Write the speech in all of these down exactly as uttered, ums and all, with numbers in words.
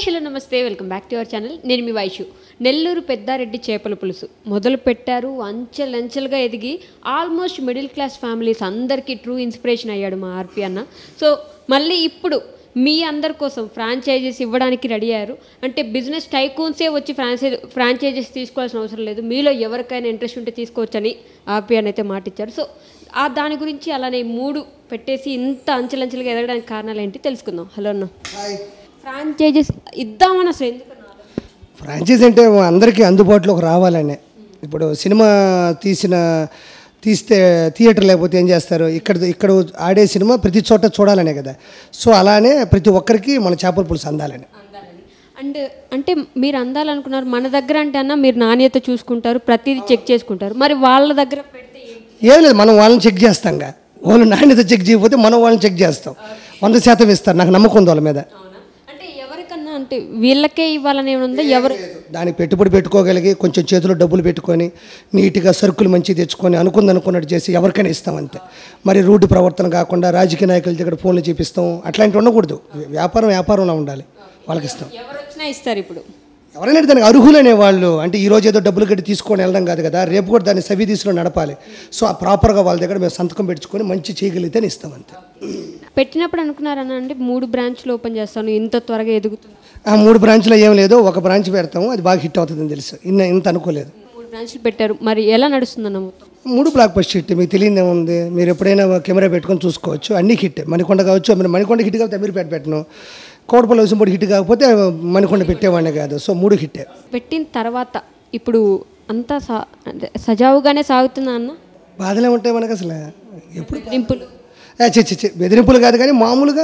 Hello నమస్తే welcome back to our channel. నేను మీ వైషు. నెల్లూరు పెద్దారెడ్డి చేపల పులుసు మొదలు పెట్టారు. అంచెలంచెలుగా ఎదిగి ఆల్మోస్ట్ మిడిల్ క్లాస్ ఫ్యామిలీస్ అందరికీ ట్రూ ఇన్స్పిరేషన్ అయ్యాడు మా ఆర్పి అన్న. సో మళ్ళీ ఇప్పుడు మీ అందరి కోసం ఫ్రాంచైజీస్ ఇవ్వడానికి రెడీ అయ్యారు. అంటే బిజినెస్ టైకూన్సే వచ్చి ఫ్రాంచైజ్ ఫ్రాంచైజీస్ తీసుకోవాల్సిన అవసరం లేదు, మీలో ఎవరికైనా ఇంట్రెస్ట్ ఉంటే తీసుకోవచ్చని ఆర్పి అని అయితే మాట ఇచ్చారు. సో ఆ దాని గురించి అలానే మూడు పెట్టేసి ఇంత అంచెలంచెలుగా ఎదగడానికి కారణాలు ఏంటి తెలుసుకుందాం. హలో అన్న, ఫ్రాంచైజీస్ ఇద్దామని అసలు ఎందుకన్నారు? ఫ్రాంచైజీ అంటే అందరికీ అందుబాటులోకి రావాలనే. ఇప్పుడు సినిమా తీసిన తీస్తే థియేటర్ లేకపోతే ఏం చేస్తారు, ఇక్కడ ఇక్కడ ఆడే సినిమా ప్రతి చోట చూడాలనే కదా. సో అలానే ప్రతి ఒక్కరికి మన చేపల పులుసు అందాలని. అండ్ అంటే మీరు అందాలనుకున్నారు, మన దగ్గర అంటే అన్న మీరు నాణ్యత చూసుకుంటారు, ప్రతిదీ చెక్ చేసుకుంటారు. మరి వాళ్ళ దగ్గర పెడితే ఏం లేదు, మనం వాళ్ళని చెక్ చేస్తాంగా. వాళ్ళు నాణ్యత చెక్ చేయకపోతే మనం వాళ్ళని చెక్ చేస్తాం. వంద శాతం ఇస్తారు, నాకు నమ్మకం ఉంది వాళ్ళ మీద. అంటే వీళ్ళకే ఇవ్వాలని ఉందా? ఎవరు దానికి పెట్టుబడి పెట్టుకోగలిగి కొంచెం చేతిలో డబ్బులు పెట్టుకొని నీట్గా సరుకులు మంచి తెచ్చుకొని అనుకుంది అనుకున్నట్టు చేసి ఎవరికైనా ఇస్తాం అంతే. మరి రూట్ ప్రవర్తన కాకుండా రాజకీయ నాయకుల దగ్గర ఫోన్లు చూపిస్తాం అట్లాంటివి ఉండకూడదు. వ్యాపారం వ్యాపారంలో ఉండాలి, వాళ్ళకి ఇస్తాం. ఎవరు వచ్చినా ఇస్తారు. ఇప్పుడు ఎవరైనా దానికి అర్హులనే వాళ్ళు, అంటే ఈరోజు ఏదో డబ్బులు కట్టి తీసుకొని వెళ్ళడం కాదు కదా, రేపు కూడా దాన్ని సవిదీసులో నడపాలి. సో ఆ ప్రాపర్గా వాళ్ళ దగ్గర మేము సంతకం పెట్టుకొని మంచి చేయగలిగితే ఇస్తాం అంతే. పెట్టినప్పుడు అనుకున్నారన్న అంటే మూడు బ్రాంచ్లు ఓపెన్ చేస్తాను, ఇంత త్వరగా ఎదుగుతుంది. ఆ మూడు బ్రాంచ్లో ఏం లేదు, ఒక బ్రాంచ్ పెడతాము, అది బాగా హిట్ అవుతుందని తెలుసు. ఇన్న ఇంత అనుకోలేదు. మూడు బ్రాంచ్లు పెట్టారు, మరి ఎలా నడుస్తుందన్న మొత్తం? మూడు బ్లాక్ బస్టర్ హిట్, మీకు తెలియదు ఏముంది. మీరు ఎప్పుడైనా కెమెరా పెట్టుకొని చూసుకోవచ్చు, అన్ని హిట్. మణికొండ కావచ్చు, మీరు మణికొండ హిట్ కాకపోతే అమీర్పేట పెట్టను, కోటపల్లి వసంపూడి హిట్ కాకపోతే మణికొండ పెట్టేవాడినే కాదు. సో మూడు హిట్టే. పెట్టిన తర్వాత ఇప్పుడు అంతా సా సజావుగానే సాగుతుందా అన్న? బాధలే ఉంటాయి మనకు అసలు. ఎప్పుడు బెదిరింపులు చి బెదిరింపులు కాదు కానీ మామూలుగా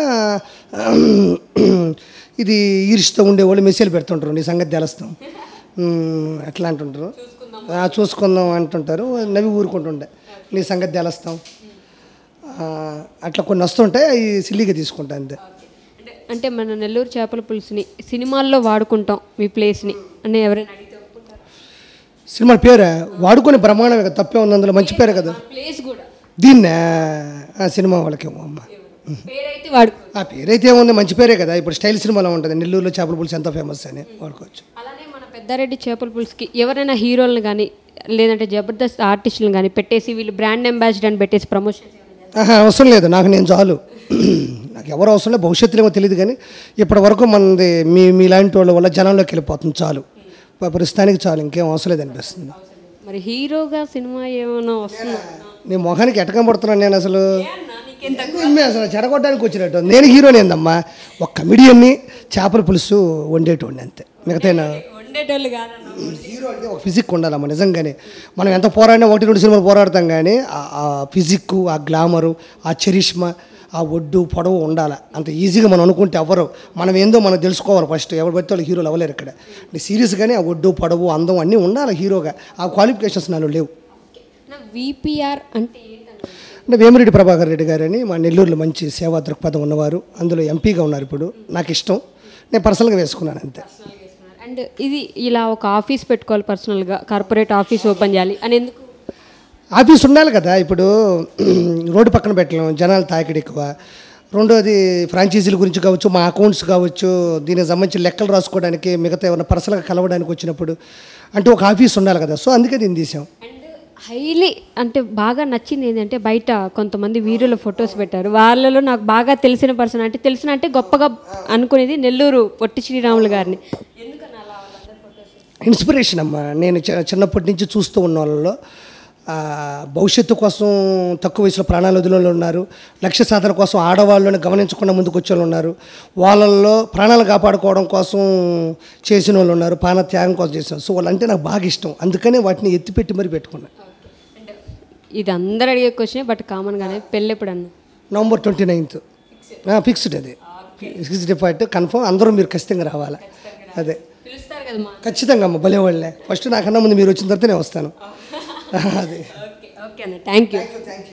ఇది ఈర్ష్తో ఉండేవాళ్ళు మెసేజ్ పెడుతుంటారు, నీ సంగతి తెలుస్తాం అట్లా అంటుంటారు, చూసుకుందాం అంటుంటారు, నవ్వి ఊరుకుంటుండే నీ సంగతి తెలుస్తాం అట్లా కొన్ని వస్తుంటాయి, అవి సిల్లీగా తీసుకుంటా అంతే. అంటే మన నెల్లూరు చేపల పులుసుని సినిమాల్లో వాడుకుంటాం మీ ప్లేస్ని అని ఎవరైనా అడిగితే సినిమా పేరే వాడుకొని బ్రహ్మాండమే కదా, తప్పే ఉంది అందులో, మంచి పేరే కదా ప్లేస్ కూడా. దీన్నే సినిమా వాళ్ళకేమో అమ్మ పేరైతే వాడు ఆ పేరైతే ఏముంది, మంచి పేరే కదా. ఇప్పుడు స్టైల్ సినిమాలో ఉంటుంది, నెల్లూరులో చేపల పులుసు ఎంత ఫేమస్ అని వాడుకోవచ్చు. అలానే మన పెద్దారెడ్డి చేపల పులుసుకి ఎవరైనా హీరోలను కానీ లేదంటే జబర్దస్త్ ఆర్టిస్టులను కానీ పెట్టేసి వీళ్ళు బ్రాండ్ అంబాసిడర్ అని పెట్టేసి ప్రమోషన్ అవసరం లేదు, నాకు నేను చాలు. నాకు ఎవరు అవసరం లేదు, భవిష్యత్తులో ఏమో తెలియదు కానీ ఇప్పటి వరకు మనది మీ మీలాంటి వాళ్ళ వల్ల జనంలోకి వెళ్ళిపోతుంది చాలు. ప్రస్తుతానికి చాలు, ఇంకేం అవసరం లేదు అనిపిస్తుంది. మరి హీరోగా సినిమా ఏమైనా వస్తుందా? నీ మొహానికి ఎటకం పడుతున్నాను నేను అసలు. అసలు చెడగొట్టడానికి వచ్చినట్టు నేను హీరోని ఏందమ్మా, ఒక కమిడియన్ని చేపల పులుసు వండేటోండి అంతే. మిగతా హీరో అంటే ఒక ఫిజిక్ ఉండాలమ్మా నిజంగానే. మనం ఎంత పోరాడినా ఒకటి రెండు సినిమాలు పోరాడతాం కానీ ఆ ఫిజిక్, ఆ గ్లామరు, ఆ చరిష్మా, ఆ ఒడ్డు పొడవు ఉండాలి. అంత ఈజీగా మనం అనుకుంటే ఎవరు, మనం ఏందో మనం తెలుసుకోవాలి ఫస్ట్. ఎవరు పడితే వాళ్ళు హీరోలు అవ్వలేరు ఇక్కడ. సీరియస్గానే ఆ ఒడ్డు పొడవు అందం అన్నీ ఉండాలి హీరోగా. ఆ క్వాలిఫికేషన్స్ నాలో లేవు. విపిఆర్ అంటే అంటే వేమిరెడ్డి ప్రభాకర్ రెడ్డి గారని మా నెల్లూరులో మంచి సేవా దృక్పథం ఉన్నవారు, అందులో ఎంపీగా ఉన్నారు. ఇప్పుడు నాకు ఇష్టం, నేను పర్సనల్గా వేసుకున్నాను అంతే. అండ్ ఇది ఇలా ఒక ఆఫీస్ పెట్టుకోవాలి, పర్సనల్గా కార్పొరేట్ ఆఫీస్ ఓపెన్ చేయాలి అని ఎందుకు? ఆఫీస్ ఉండాలి కదా. ఇప్పుడు రోడ్డు పక్కన పెట్టలేం, జనాలు తాకిడి ఎక్కువ. రెండోది ఫ్రాంచైజీల గురించి కావచ్చు, మా అకౌంట్స్ కావచ్చు, దీనికి సంబంధించి లెక్కలు రాసుకోవడానికి, మిగతా ఏమైనా పర్సనల్గా కలవడానికి వచ్చినప్పుడు అంటే ఒక ఆఫీస్ ఉండాలి కదా. సో అందుకే దీన్ని తీసాం. హైలీ అంటే బాగా నచ్చింది ఏంటంటే బయట కొంతమంది వీరుల ఫొటోస్ పెట్టారు. వాళ్ళలో నాకు బాగా తెలిసిన పర్సన్ అంటే తెలిసిన అంటే గొప్పగా అనుకునేది నెల్లూరు పొట్టి శ్రీరాములు గారిని. ఇన్స్పిరేషన్ అమ్మా. నేను చిన్నప్పటి నుంచి చూస్తూ ఉన్న వాళ్ళలో భవిష్యత్తు కోసం తక్కువ వయసులో ప్రాణాలు వదిలేళ్ళు ఉన్నారు, లక్ష్య సాధన కోసం ఆడవాళ్ళని గమనించకుండా ముందుకు వచ్చే వాళ్ళు ఉన్నారు, వాళ్ళల్లో ప్రాణాలు కాపాడుకోవడం కోసం చేసిన వాళ్ళు ఉన్నారు, ప్రాణ త్యాగం కోసం చేసిన. సో వాళ్ళంటే నాకు బాగా ఇష్టం, అందుకనే వాటిని ఎత్తిపెట్టి మరీ పెట్టుకున్నాను. ఇది అందరు అడిగే క్వశ్చనే, బట్ కామన్గానే పెళ్ళి ఎప్పుడు అన్న? నవంబర్ ట్వంటీ నైన్త్ ఫిక్స్డ్, అది ఫిక్స్డ్ డేట్ కన్ఫర్మ్. అందరూ మీరు ఖచ్చితంగా రావాలి. అదే ఖచ్చితంగా అమ్మ, భలే వాళ్ళే. ఫస్ట్ నాకన్నా ముందు మీరు వచ్చిన తర్వాత నేను వస్తాను. అదే. ఓకే ఓకే అన్న, థ్యాంక్ యూ.